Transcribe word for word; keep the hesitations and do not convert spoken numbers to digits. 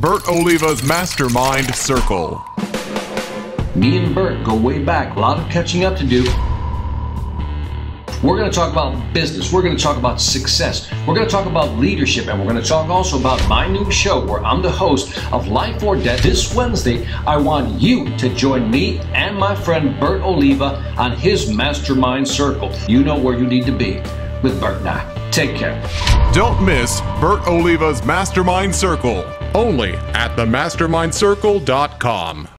Bert Oliva's Mastermind Circle. Me and Bert go way back, a lot of catching up to do. We're going to talk about business, we're going to talk about success, we're going to talk about leadership, and we're going to talk also about my new show where I'm the host of Life or Death. This Wednesday, I want you to join me and my friend Bert Oliva on his Mastermind Circle. You know where you need to be with Bert now. Take care. Don't miss Bert Oliva's Mastermind Circle, only at the mastermind circle dot com.